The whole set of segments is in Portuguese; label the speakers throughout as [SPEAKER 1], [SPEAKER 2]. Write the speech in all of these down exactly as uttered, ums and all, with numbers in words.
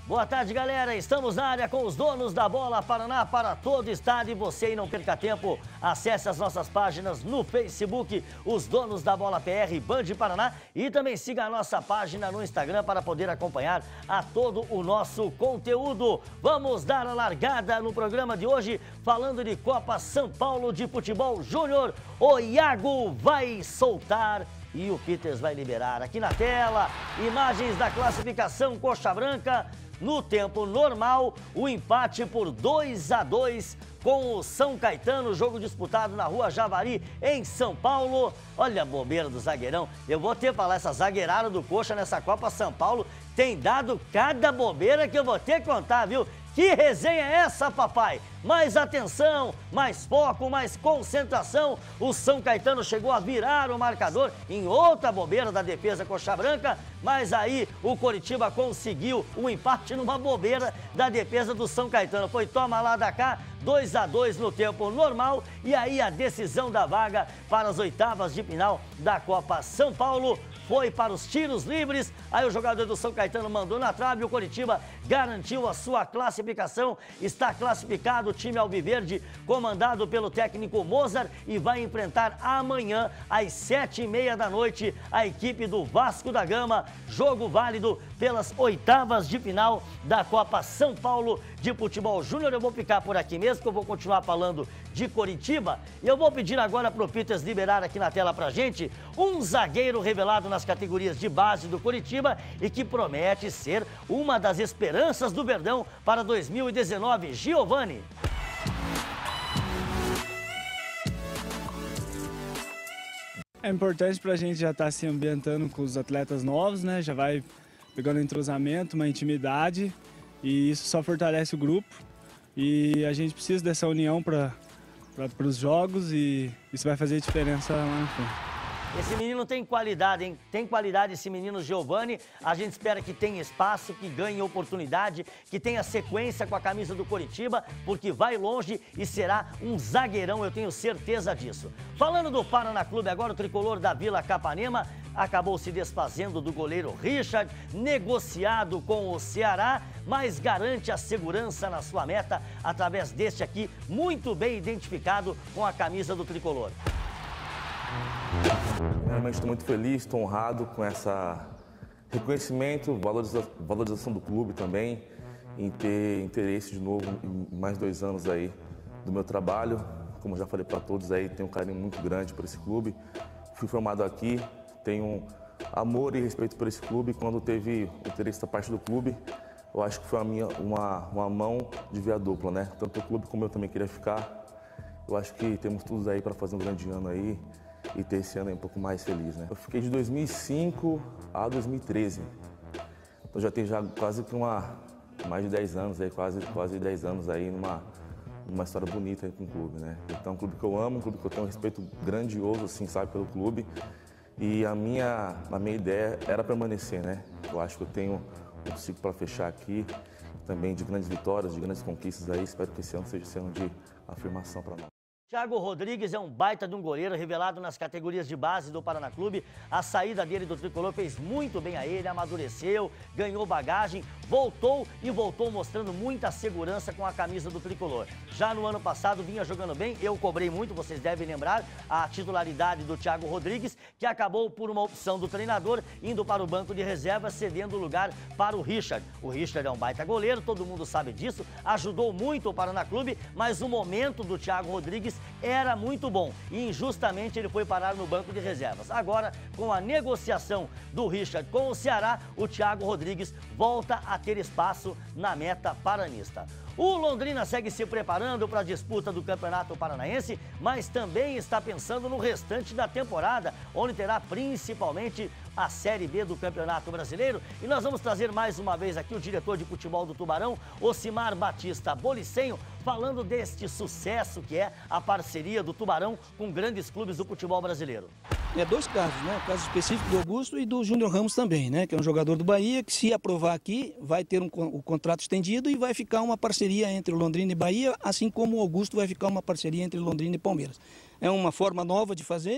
[SPEAKER 1] Boa tarde, galera. Estamos na área com os donos da bola Paraná para todo o estado. E você, e não perca tempo, acesse as nossas páginas no Facebook, os donos da bola P R Band Paraná, e também siga a nossa página no Instagram para poder acompanhar a todo o nosso conteúdo. Vamos dar a largada no programa de hoje falando de Copa São Paulo de Futebol Júnior. O Iago vai soltar e o Peters vai liberar. Aqui na tela, imagens da classificação coxa branca. No tempo normal, o empate por dois a dois com o São Caetano, jogo disputado na Rua Javari, em São Paulo. Olha a bobeira do zagueirão. Eu vou ter que falar, essa zagueirada do coxa nessa Copa São Paulo tem dado cada bobeira que eu vou ter que contar, viu? Que resenha é essa, papai? Mais atenção, mais foco, mais concentração. O São Caetano chegou a virar o marcador em outra bobeira da defesa coxa branca, mas aí o Coritiba conseguiu um empate numa bobeira da defesa do São Caetano. Foi toma lá da cá, dois a dois no tempo normal, e aí a decisão da vaga para as oitavas de final da Copa São Paulo foi para os tiros livres. Aí o jogador do São Caetano mandou na trave, o Coritiba garantiu a sua classificação. Está classificado o time alviverde, comandado pelo técnico Mozart, e vai enfrentar amanhã, às sete e meia da noite, a equipe do Vasco da Gama. Jogo válido pelas oitavas de final da Copa São Paulo de Futebol Júnior. Eu vou ficar por aqui mesmo, que eu vou continuar falando de Coritiba. E eu vou pedir agora para o Peters liberar aqui na tela pra gente um zagueiro revelado nas categorias de base do Coritiba e que promete ser uma das esperanças do Verdão para dois mil e dezenove. Giovani.
[SPEAKER 2] É importante para a gente já estar se ambientando com os atletas novos, né? Já vai pegando entrosamento, uma intimidade, e isso só fortalece o grupo. E a gente precisa dessa união para para os jogos, e isso vai fazer diferença lá na frente.
[SPEAKER 1] Esse menino tem qualidade, hein? Tem qualidade esse menino Giovani. A gente espera que tenha espaço, que ganhe oportunidade, que tenha sequência com a camisa do Coritiba, porque vai longe e será um zagueirão, eu tenho certeza disso. Falando do Paraná Clube agora, o tricolor da Vila Capanema acabou se desfazendo do goleiro Richard, negociado com o Ceará, mas garante a segurança na sua meta através deste aqui, muito bem identificado com a camisa do tricolor.
[SPEAKER 3] Realmente estou muito feliz, estou honrado com esse reconhecimento, valoriza, valorização do clube também, em ter interesse de novo em mais dois anos aí do meu trabalho. Como eu já falei para todos aí, tenho um carinho muito grande por esse clube. Fui formado aqui, tenho amor e respeito por esse clube. Quando teve interesse da parte do clube, eu acho que foi uma, minha, uma, uma mão de via dupla, né? Tanto o clube como eu também queria ficar. Eu acho que temos tudo aí para fazer um grande ano aí e ter esse ano aí um pouco mais feliz, né? Eu fiquei de dois mil e cinco a dois mil e treze. Então já tem já quase que uma, mais de dez anos aí, quase, quase dez anos aí numa, numa história bonita aí com o clube, né? Então é um clube que eu amo, um clube que eu tenho um respeito grandioso, assim, sabe, pelo clube. E a minha, a minha ideia era permanecer, né? Eu acho que eu tenho um ciclo para fechar aqui, também de grandes vitórias, de grandes conquistas aí. Espero que esse ano seja esse ano de afirmação para nós.
[SPEAKER 1] Thiago Rodrigues é um baita de um goleiro, revelado nas categorias de base do Paraná Clube. A saída dele do tricolor fez muito bem a ele, amadureceu, ganhou bagagem, voltou e voltou mostrando muita segurança com a camisa do tricolor. Já no ano passado vinha jogando bem, eu cobrei muito, vocês devem lembrar, a titularidade do Thiago Rodrigues, que acabou por uma opção do treinador, indo para o banco de reserva, cedendo o lugar para o Richard. O Richard é um baita goleiro, todo mundo sabe disso, ajudou muito o Paraná Clube, mas o momento do Thiago Rodrigues era muito bom e injustamente ele foi parar no banco de reservas. Agora, com a negociação do Richard com o Ceará, o Thiago Rodrigues volta a ter espaço na meta paranista. O Londrina segue se preparando para a disputa do Campeonato Paranaense, mas também está pensando no restante da temporada, onde terá principalmente a Série B do Campeonato Brasileiro. E nós vamos trazer mais uma vez aqui o diretor de futebol do Tubarão, Ocimar Batista Bolicenho, falando deste sucesso que é a parceria do Tubarão com grandes clubes do futebol brasileiro.
[SPEAKER 4] É dois casos, né? O caso específico do Augusto e do Júnior Ramos também, né? Que é um jogador do Bahia que, se aprovar aqui, vai ter um, o contrato estendido e vai ficar uma parceria entre o Londrina e Bahia, assim como o Augusto vai ficar uma parceria entre Londrina e Palmeiras. É uma forma nova de fazer,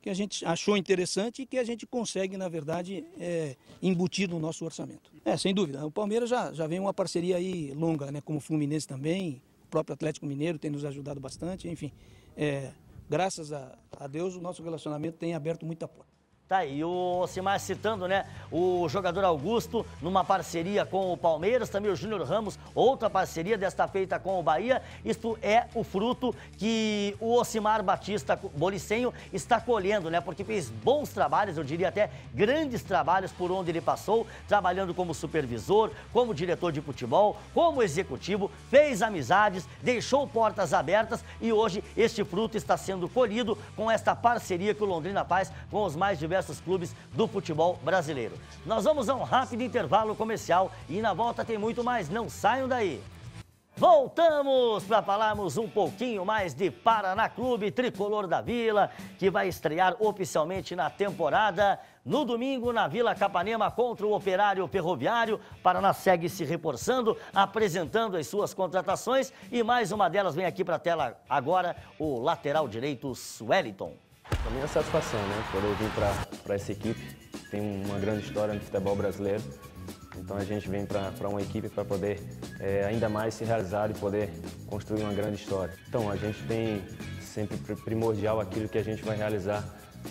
[SPEAKER 4] que a gente achou interessante e que a gente consegue, na verdade, é, embutir no nosso orçamento. É, sem dúvida. O Palmeiras já, já vem uma parceria aí longa, né? Como o Fluminense também, o próprio Atlético Mineiro tem nos ajudado bastante, enfim. É, graças a, a Deus, o nosso relacionamento tem aberto muita porta.
[SPEAKER 1] Tá aí, o Ocimar citando, né, o jogador Augusto numa parceria com o Palmeiras, também o Júnior Ramos, outra parceria desta feita com o Bahia. Isto é o fruto que o Ocimar Batista Bolicenho está colhendo, né, porque fez bons trabalhos, eu diria até grandes trabalhos por onde ele passou, trabalhando como supervisor, como diretor de futebol, como executivo, fez amizades, deixou portas abertas e hoje este fruto está sendo colhido com esta parceria que o Londrina faz com os mais diversos clubes do futebol brasileiro. Nós vamos a um rápido intervalo comercial e na volta tem muito mais, não saiam daí. Voltamos para falarmos um pouquinho mais de Paraná Clube Tricolor da Vila, que vai estrear oficialmente na temporada. No domingo, na Vila Capanema, contra o Operário Ferroviário. Paraná segue se reforçando, apresentando as suas contratações e mais uma delas vem aqui para a tela agora, o lateral direito Sueliton.
[SPEAKER 5] Para mim é uma satisfação, né? Poder vir para essa equipe, tem uma grande história no futebol brasileiro. Então a gente vem para uma equipe para poder é, ainda mais se realizar e poder construir uma grande história. Então a gente tem sempre primordial aquilo que a gente vai realizar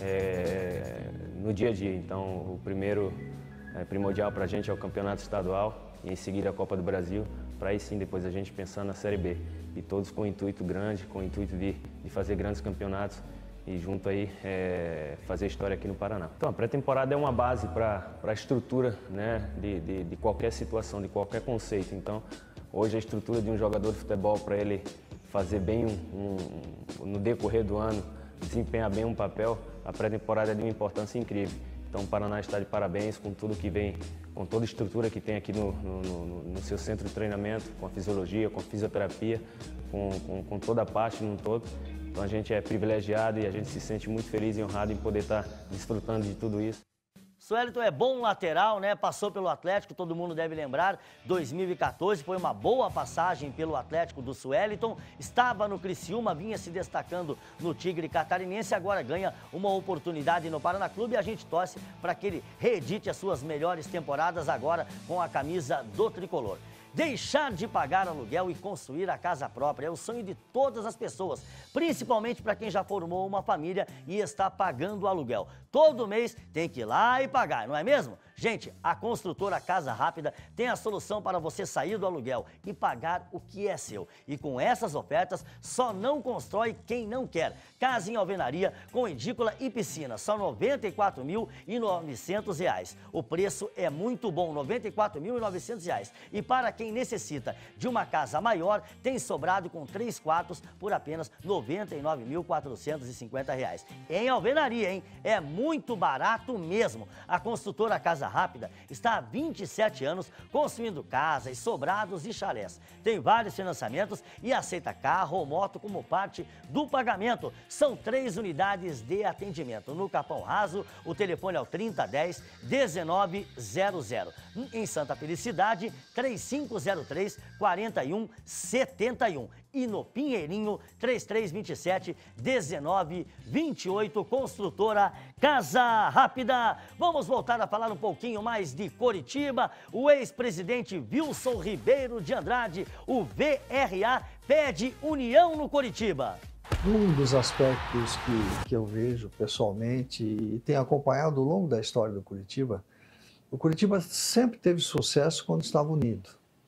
[SPEAKER 5] é, no dia a dia. Então o primeiro é, primordial para a gente é o campeonato estadual e em seguida a Copa do Brasil, para aí sim depois a gente pensar na Série B. E todos com um intuito grande, com o intuito de, de fazer grandes campeonatos e junto aí é, fazer história aqui no Paraná. Então a pré-temporada é uma base para a estrutura, né, de, de, de qualquer situação, de qualquer conceito. Então hoje a estrutura de um jogador de futebol para ele fazer bem um, um, no decorrer do ano, desempenhar bem um papel, a pré-temporada é de uma importância incrível. Então o Paraná está de parabéns com tudo que vem, com toda a estrutura que tem aqui no, no, no, no seu centro de treinamento, com a fisiologia, com a fisioterapia, com, com, com toda a parte no todo. Então a gente é privilegiado e a gente se sente muito feliz e honrado em poder estar desfrutando de tudo isso.
[SPEAKER 1] Sueliton é bom lateral, né? Passou pelo Atlético, todo mundo deve lembrar, dois mil e quatorze, foi uma boa passagem pelo Atlético do Sueliton, estava no Criciúma, vinha se destacando no Tigre Catarinense, agora ganha uma oportunidade no Paraná Clube e a gente torce para que ele reedite as suas melhores temporadas agora com a camisa do Tricolor. Deixar de pagar aluguel e construir a casa própria é o sonho de todas as pessoas, principalmente para quem já formou uma família e está pagando o aluguel. Todo mês tem que ir lá e pagar, não é mesmo? Gente, a construtora Casa Rápida tem a solução para você sair do aluguel e pagar o que é seu. E com essas ofertas, só não constrói quem não quer. Casa em alvenaria com edícula e piscina, só noventa e quatro mil e novecentos reais. O preço é muito bom, noventa e quatro mil e novecentos reais. E para quem necessita de uma casa maior, tem sobrado com três quartos por apenas noventa e nove mil quatrocentos e cinquenta reais. Em alvenaria, hein? É muito barato mesmo. A construtora Casa Rápida está há vinte e sete anos construindo casas, sobrados e chalés. Tem vários financiamentos e aceita carro ou moto como parte do pagamento. São três unidades de atendimento. No Capão Raso, o telefone é o trinta dez, dezenove zero zero. Em Santa Felicidade, trinta e cinco zero três, quarenta e um setenta e um. E no Pinheirinho, trinta e três vinte e sete, dezenove vinte e oito, construtora Casa Rápida. Vamos voltar a falar um pouquinho mais de Coritiba. O ex-presidente Wilson Ribeiro de Andrade, o V R A, pede união no Coritiba.
[SPEAKER 6] Um dos aspectos que, que eu vejo pessoalmente e tenho acompanhado ao longo da história do Coritiba, o Coritiba sempre teve sucesso quando estava unido.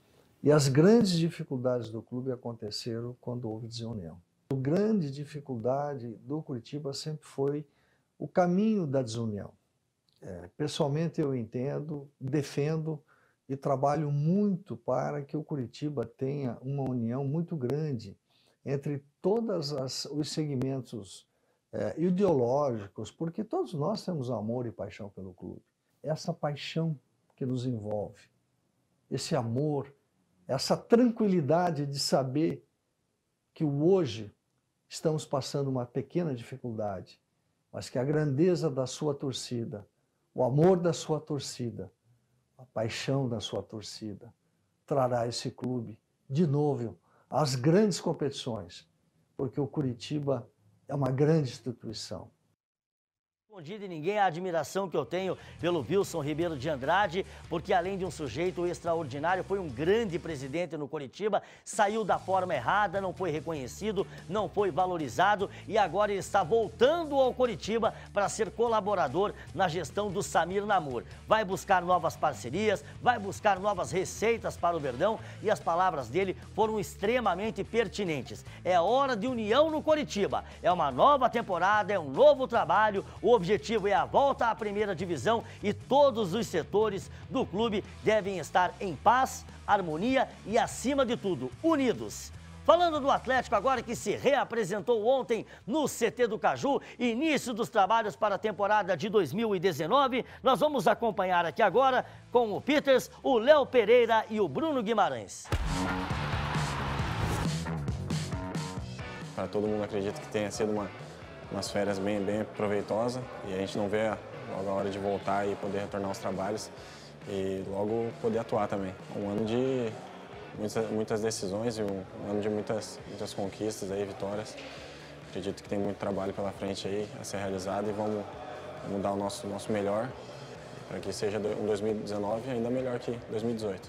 [SPEAKER 6] E as grandes dificuldades do clube aconteceram quando houve desunião. A grande dificuldade do Coritiba sempre foi o caminho da desunião. É, pessoalmente eu entendo, defendo e trabalho muito para que o Coritiba tenha uma união muito grande entre todos os segmentos é, ideológicos, porque todos nós temos amor e paixão pelo clube. Essa paixão que nos envolve, esse amor, essa tranquilidade de saber que hoje estamos passando uma pequena dificuldade, mas que a grandeza da sua torcida, o amor da sua torcida, a paixão da sua torcida, trará esse clube de novo às grandes competições, porque o Coritiba é uma grande instituição.
[SPEAKER 1] De ninguém a admiração que eu tenho pelo Wilson Ribeiro de Andrade, porque além de um sujeito extraordinário, foi um grande presidente no Coritiba, saiu da forma errada, não foi reconhecido, não foi valorizado e agora ele está voltando ao Coritiba para ser colaborador na gestão do Samir Namur. Vai buscar novas parcerias, vai buscar novas receitas para o Verdão e as palavras dele foram extremamente pertinentes. É hora de união no Coritiba, é uma nova temporada, é um novo trabalho, o O objetivo é a volta à primeira divisão e todos os setores do clube devem estar em paz, harmonia e, acima de tudo, unidos. Falando do Atlético agora, que se reapresentou ontem no C T do Caju, início dos trabalhos para a temporada de dois mil e dezenove, nós vamos acompanhar aqui agora com o Peters, o Léo Pereira e o Bruno Guimarães.
[SPEAKER 7] Para todo mundo, acredito que tenha sido uma umas férias bem, bem proveitosas e a gente não vê logo a hora de voltar e poder retornar aos trabalhos e logo poder atuar também. Um ano de muitas, muitas decisões e um, um ano de muitas, muitas conquistas, aí, vitórias. Acredito que tem muito trabalho pela frente aí a ser realizado e vamos, vamos dar o nosso, nosso melhor para que seja um dois mil e dezenove ainda melhor que dois mil e dezoito.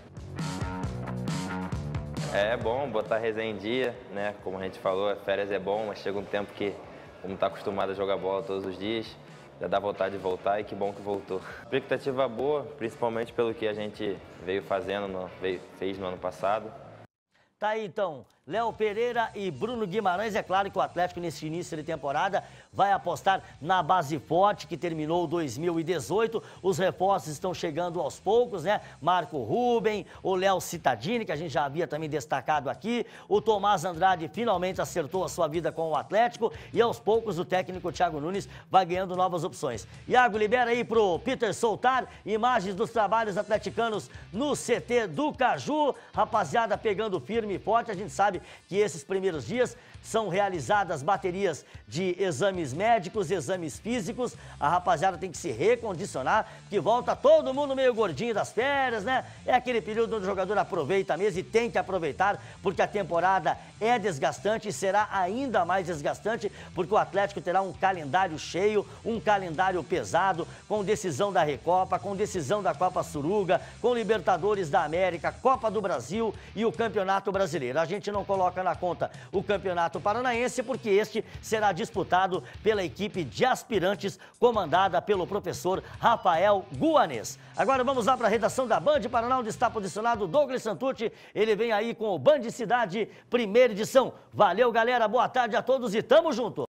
[SPEAKER 8] É bom botar a resenha em dia, né? Como a gente falou, férias é bom, mas chega um tempo que, como está acostumado a jogar bola todos os dias, já dá vontade de voltar e que bom que voltou. Expectativa boa, principalmente pelo que a gente veio fazendo, no, veio, fez no ano passado.
[SPEAKER 1] Tá aí então, Léo Pereira e Bruno Guimarães. É claro que o Atlético nesse início de temporada vai apostar na base forte que terminou dois mil e dezoito. Os reforços estão chegando aos poucos, né? Marco Ruben, o Léo Cittadini, que a gente já havia também destacado aqui. O Tomás Andrade finalmente acertou a sua vida com o Atlético e aos poucos o técnico Thiago Nunes vai ganhando novas opções. Iago, libera aí pro Peter soltar imagens dos trabalhos atleticanos no C T do Caju. Rapaziada pegando firme e forte, a gente sabe que esses primeiros dias são realizadas baterias de exames médicos, exames físicos. A rapaziada tem que se recondicionar, que volta todo mundo meio gordinho das férias, né? É aquele período onde o jogador aproveita mesmo e tem que aproveitar, porque a temporada é desgastante e será ainda mais desgastante, porque o Atlético terá um calendário cheio, um calendário pesado, com decisão da Recopa, com decisão da Copa Suruga, com Libertadores da América, Copa do Brasil e o Campeonato Brasileiro. A gente não coloca na conta o Campeonato Paranaense, porque este será disputado pela equipe de aspirantes comandada pelo professor Rafael Guanês. Agora vamos lá para a redação da Band Paraná, onde está posicionado Douglas Santucci. Ele vem aí com o Band Cidade, primeira edição. Valeu, galera, boa tarde a todos e tamo junto!